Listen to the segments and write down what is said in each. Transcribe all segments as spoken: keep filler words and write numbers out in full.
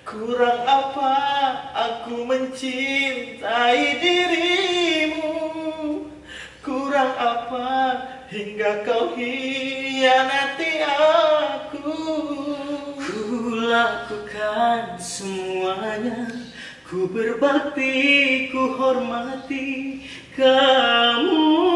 Kurang apa aku mencintai dirimu? Kurang apa hingga kau hianati aku? Ku lakukan semuanya, ku berbakti, ku hormati kamu.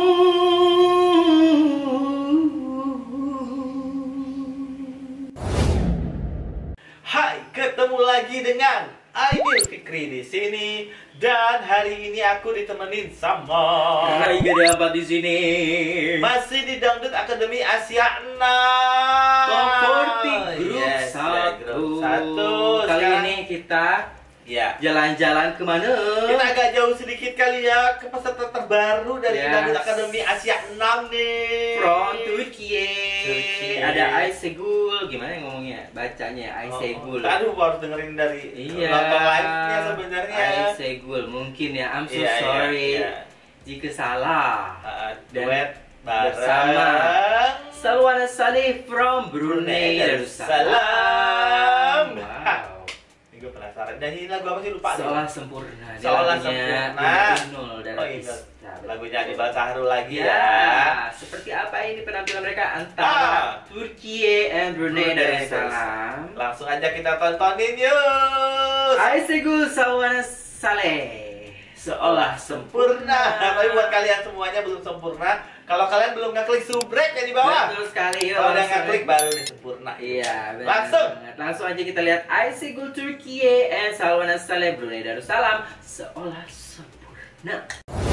Hai, ketemu lagi dengan Aidil Fikri di sini, dan hari ini aku ditemenin sama Hai, gede apa di sini? masih di Dangdut Akademi Asia enam. Top empat puluh grup Yes, ya, satu. grup satu. Kali Sekarang- ini kita ya, jalan-jalan kemana? kita agak jauh sedikit kali ya ke peserta terbaru dari Yes. Dangdut Akademi Asia enam nih. From Turki. Turki. Ada Aysegul. Gimana yang ngomongnya? Bacanya Aysegul. Oh, aduh, harus dengerin dari Iya. nonton live-nya sebenarnya. Aysegul. Mungkin ya. I'm so Iya, iya, sorry iya. jika salah. Uh, Dan duet bareng bersama Salwana Salih from Brunei Darussalam. Wow. Ini gue penasaran. Nyanyiin lagu apa sih, lupa deh. Seolah sempurna. Dia Seolah lagunya sempurna. Inul dan Oh, Inul. Ista. Lagunya di Balsaharu lagi Ya, ya. seperti apa ini penampilan mereka antara Ah. Turki and Brunei Brunei Darussalam. Langsung aja kita tontonin yuk. Aysegul Salwana Saleh. Seolah Sempurna. sempurna. Tapi buat kalian semuanya belum sempurna. Kalau kalian belum ngeklik subrek ya di bawah. Betul sekali. yuk, Kalau udah langsung ngeklik aja. baru nih sempurna. Iya, benar Langsung. banget. Langsung aja kita lihat Aysegul Turki and Salwana Saleh Brunei Darussalam. Seolah sempurna.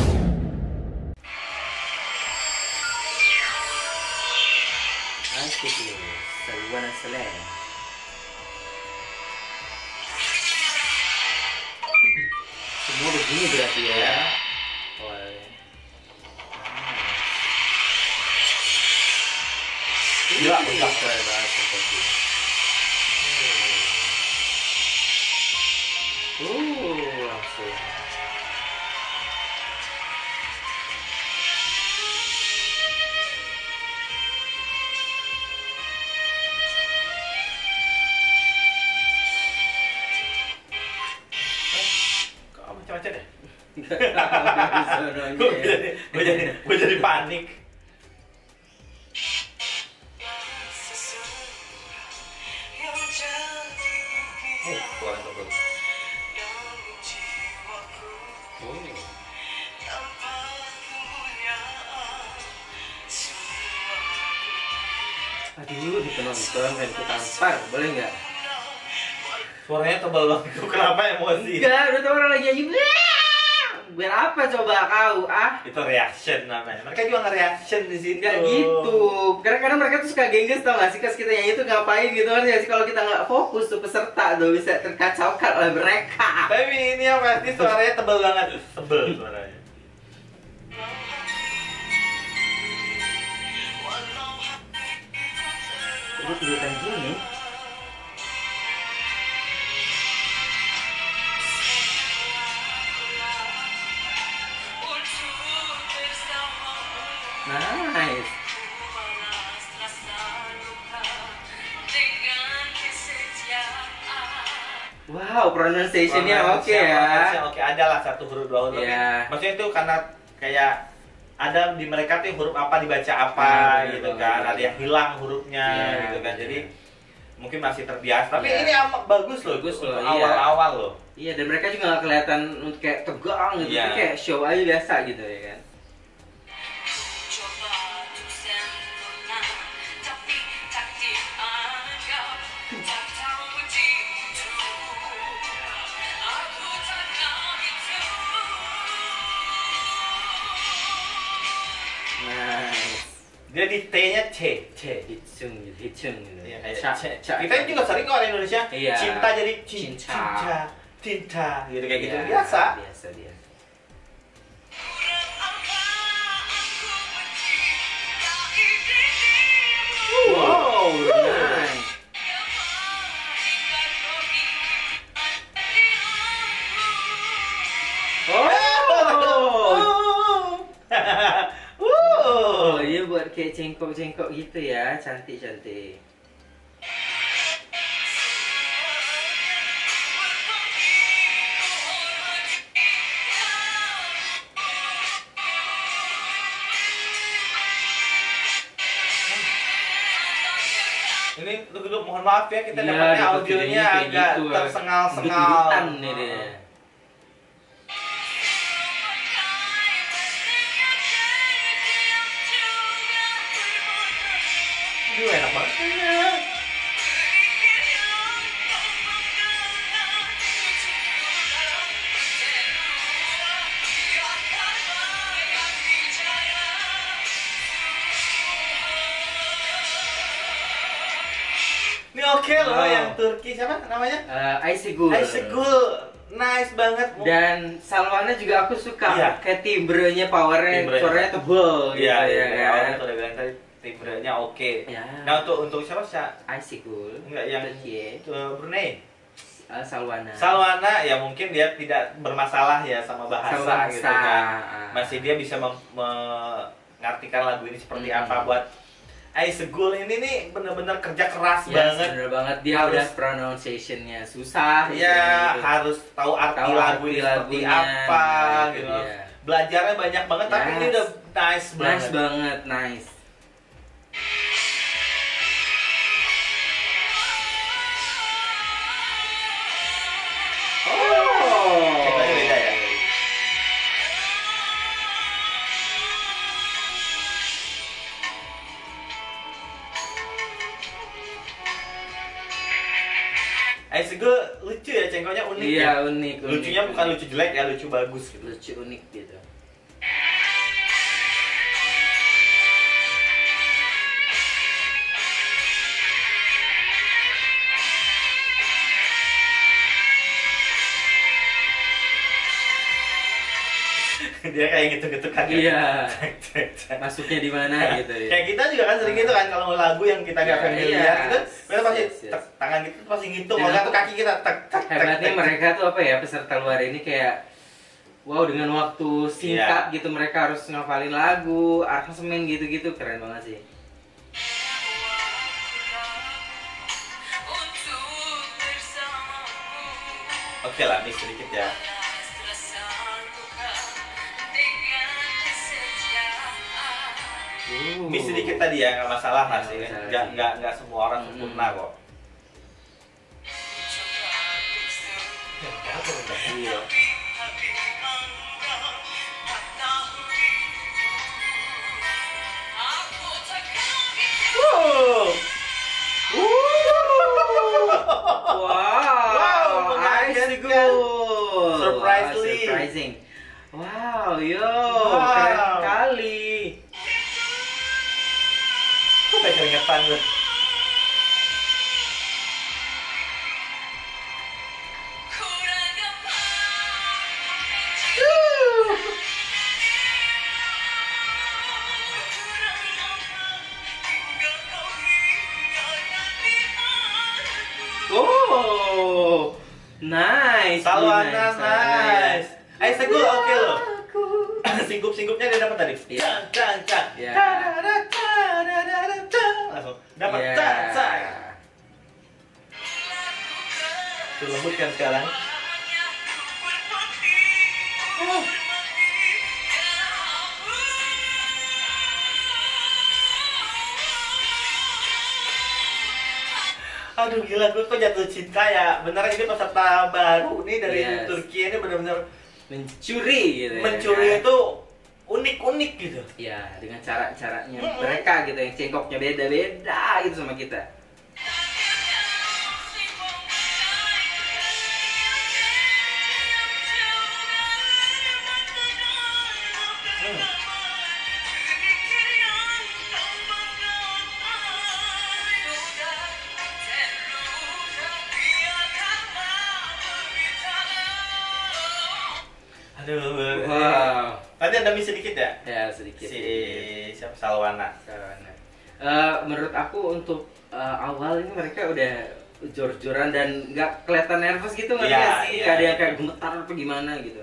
Aysegul Salwana Saleh. Semua begini berarti ya. Ya. Awalnya. Gila, Ih, gila. keren banget seperti. Uh, langsung. Kok macam-macam deh. Sononya Gue ya. jadi, gue jadi, gue jadi panik. Uh, kurang tebel. Aduh, dipenonton pengen ku tampar, boleh nggak? Suaranya tebal banget. Gue kenapa emosi? Enggak, udah tau orang lagi nyanyi. Biar apa coba kau, ah? Itu reaction namanya. Mereka juga nge-reaction di situ. Enggak gitu. Kadang-kadang mereka tuh suka gengges tau gak sih, pas kita nyanyi itu ngapain gitu kan ya sih, kalau kita nggak fokus tuh peserta tuh bisa terkacaukan oleh mereka. Tapi ini yang pasti suaranya tebal banget. Tebel suaranya. Gue kelihatan gini. Nice. Wow, pronunciation-nya oke Pronunciation ya. Oke, ada lah satu huruf dua huruf. Iya. Maksudnya itu karena kayak ada di mereka tuh huruf apa dibaca apa Ah, bener gitu banget. kan. Ada yang hilang hurufnya Iya, gitu kan. bener. Jadi mungkin masih terbiasa. Tapi Iya. ini amat bagus loh. Bagus untuk loh, iya. awal-awal loh. Iya, dan mereka juga gak kelihatan kayak tegang gitu, Iya. tapi kayak show aja biasa gitu ya kan. Nice. Jadi T-nya C, C. Hitsung gitu, hitsung gitu. Iya, kayak Ca- C. ca- Kita juga sering kok orang Indonesia. Iya. Cinta jadi cin- Cinta. cinta, cinta, gitu kayak gitu Iya, biasa. Biasa biasa. Wow, nice. Oh, oh, dia buat kayak cengkok-cengkok gitu ya, cantik-cantik. Duduk, mohon maaf ya kita Iya, dapatnya dapat audionya videonya kayak agak gitu, tersengal-sengal. Gedut-gedutan nih dia. Aduh enak banget. Ini oke loh Wow. yang Turki siapa namanya? Eh, Ayşegul. Ayşegul, nice banget. Dan Salwana juga aku suka, Iya. kayak timbrenya, powernya, Timbrenya. suaranya tebel gitu Iya, ya iya, kan. awalnya tuh udah bilang tadi timbrenya oke. Ya. Nah untuk untuk siapa sih? Ayşegul. Enggak yang Turkiye. uh, Brunei. Eh, Salwana. Salwana ya mungkin dia tidak bermasalah ya sama bahasa, Sama gitu bahasa. kan. Masih dia bisa mem- mengartikan lagu ini seperti Hmm. apa buat Ayşegul ini nih bener-bener kerja keras Ya, banget. bener banget, dia Harus- udah pronunciation-nya susah gitu, Ya gitu. harus tahu arti Tahu lagu arti ini seperti lagunya, apa nah, itu gitu. dia. Belajarnya banyak banget tapi Yes. ini udah nice banget. Nice banget, nice. Oh. Ceritanya beda ya. Ayşegul lucu ya, cengkoknya unik Iya, ya. unik, unik. Lucunya bukan unik. lucu jelek ya, lucu bagus gitu. Lucu unik gitu. Dia kayak gitu-gitu kan. Iya. Cek, cek, cek. Masuknya di mana gitu ya. Kayak kita juga kan sering gitu kan kalau lagu yang kita nggak Iya, familiar iya. gitu, kita pasti Yes, yes. tek, tangan kita tuh pasti ngitung, Dan kalau nggak aku- tuh kaki kita tek tek tek. Hebatnya tek. mereka tuh apa ya, peserta luar ini kayak wow, dengan waktu singkat Iya. gitu mereka harus ngafalin lagu, aransemen gitu-gitu, keren banget sih. Oke lah, mix sedikit ya. Uh. Mix sedikit tadi ya, nggak masalah lah Nggak sih. masalah Nggak sih. nggak nggak semua orang Hmm. sempurna kok. Iya. Wow. Wow, Wow, mengagetkan. Ayşegul. Surprisingly. Wow, surprising. Wow, yo, Wow. keren kali. Sampai keringetan lu. Oh, nice. Salwana nice. nice. Ayşegul oke loh. Singkup-singkupnya dia dapat tadi. Iya. Cang cang cang. Iya. Tadada, tadada, cang. Langsung dapat Iya. cang cang. Tuh lembut kan sekarang. Oh. Aduh gila, gue kok jatuh cinta ya. Beneran ini peserta baru nih dari Yes. Turki ini bener-bener Mencuri gitu ya. mencuri kan? itu unik-unik gitu. Ya, dengan cara-caranya Mm-mm. mereka gitu yang cengkoknya beda-beda gitu sama kita. Hmm. Aduh. Wow. Tadi ada miss sedikit ya? Ya, sedikit. Si sedikit. siapa Salwana. Sarana. Eh, menurut aku untuk eh, awal ini mereka udah jor-joran dan nggak kelihatan nervous gitu nggak Iya, sih? iya. Nggak ada yang kayak gemetar apa gimana gitu.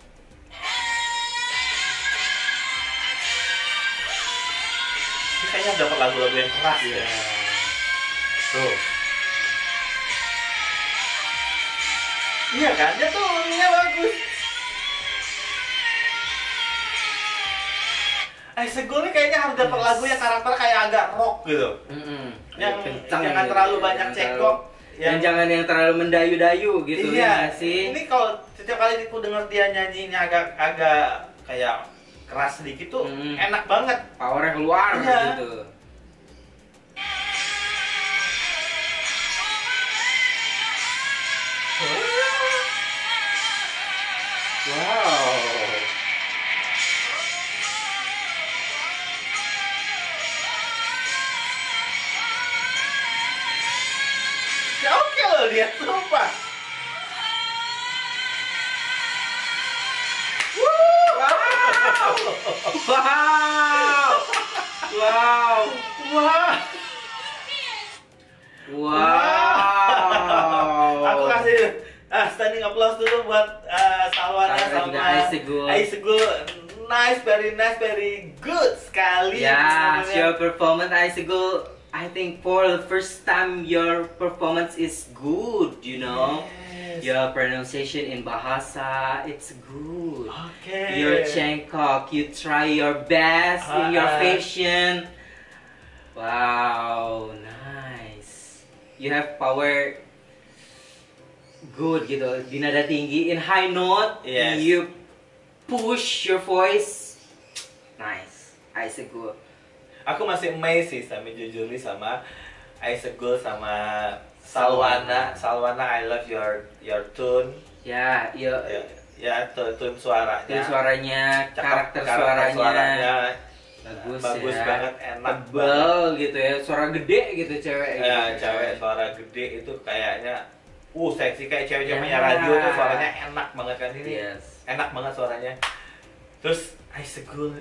Ini kayaknya dapat lagu-lagu yang keras ya. Tuh. Iya kan? Dia tuh ininya bagus. Aisegul nih kayaknya harus dapat Yes. lagu yang karakter kayak agak rock gitu. Mm-mm. Yang Kencang jangan gitu, terlalu ya. banyak Jangan cekok. terlalu- Dan jangan yang terlalu mendayu-dayu gitu iya, ya nggak sih. ini kalau setiap kali aku denger dia nyanyinya agak agak kayak keras sedikit tuh Mm. enak banget. Powernya keluar Iya. gitu. Wow. Ya oke loh dia, sumpah. Wow. Wow. Wah. Wow. Aku kasih ah, standing applause dulu buat uh, Salwana Salwana sama juga Aisegul. Aisegul. Nice, very nice, very good sekali. Yeah, sebenarnya. your performance, Aisegul. I think for the first time your performance is good, you know. Yes. Your pronunciation in Bahasa, it's good. Okay. Your Changkok, you try your best in your Ah. fashion. Wow, nice. You have power good gitu. Di nada tinggi, in high note, Yes. you push your voice. Nice. Aisegul. Aku masih amazed sih sama jujur nih sama Aisegul sama Salwana. Salwana, I love your your tune. Ya, ya, Ya, ya tune, tune suaranya. itu suaranya, Cakep, karakter, suaranya, bagus, bagus, ya. banget, enak tebel gitu ya, suara gede gitu cewek. Ya, gitu. cewek suara gede itu kayaknya uh seksi kayak cewek-cewek punya Ya. radio tuh suaranya enak banget kan ini. Yes. Enak banget suaranya. Terus Aisegul,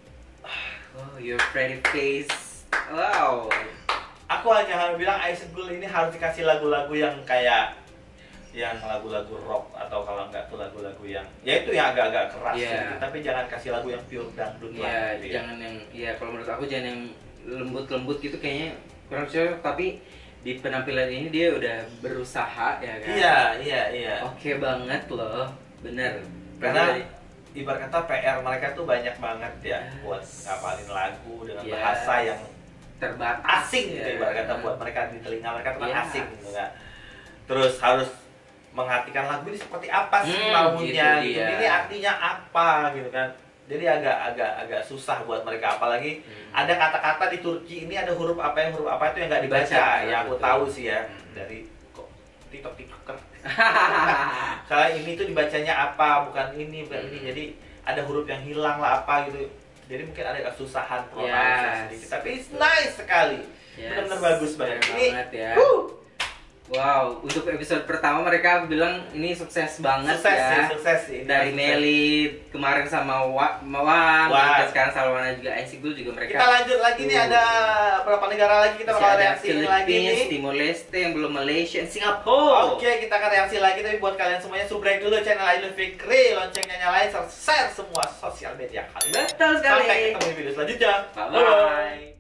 Oh, your pretty face. Wow. aku hanya harus bilang Aisegul ini harus dikasih lagu-lagu yang kayak yang lagu-lagu rock atau kalau enggak tuh lagu-lagu yang ya itu yang agak-agak keras Yeah. sedikit, tapi jangan kasih lagu yang pure dangdut Ya, lah gitu ya. jangan yang, ya kalau menurut aku jangan yang lembut-lembut gitu kayaknya kurang cocok. Tapi di penampilan ini dia udah berusaha ya kan. Iya, iya, iya. Oke banget loh, bener. Karena ibarat kata P R mereka tuh banyak banget ya Yes. buat ngapalin lagu dengan Yes. bahasa yang terbatas. asing gitu ya. ibarat kata buat mereka di telinga mereka tuh kan Yes. asing gitu kan. Terus harus mengartikan lagu ini seperti apa sih Hmm, maunya gitu gitu. dia. Ini artinya apa gitu kan. Jadi agak agak agak susah buat mereka, apalagi Hmm. ada kata-kata di Turki ini ada huruf apa yang huruf apa itu yang nggak dibaca. Dibaca, Ya aku betul. tahu sih ya Hmm. dari kok TikTok TikToker. Soalnya ini tuh dibacanya apa, bukan ini, bukan ini. Hmm. Jadi ada huruf yang hilang lah apa gitu. Jadi mungkin ada kesusahan pronunciasi Yes. sedikit. Tapi it's nice sekali. Yes. Benar-benar bagus banget. Keren Ini banget ya. uh, Wow, untuk episode pertama mereka bilang ini sukses banget sukses ya. sih, sukses sih. Ini Dari sukses. Nelly kemarin sama Wa- Mawang, Wah. dan sekarang Salwana juga, Aisegul juga mereka. Kita lanjut lagi nih, Uh. ada berapa negara lagi kita Masih bakal ada reaksiin lagi Philippines, nih. Timor Leste yang belum, Malaysia, dan Singapura. Oke, kita akan reaksi lagi, tapi buat kalian semuanya subrek dulu channel Ainul Fikri, loncengnya nyalain, share semua sosial media kalian. Betul sekali. Sampai ketemu di video selanjutnya. Bye bye.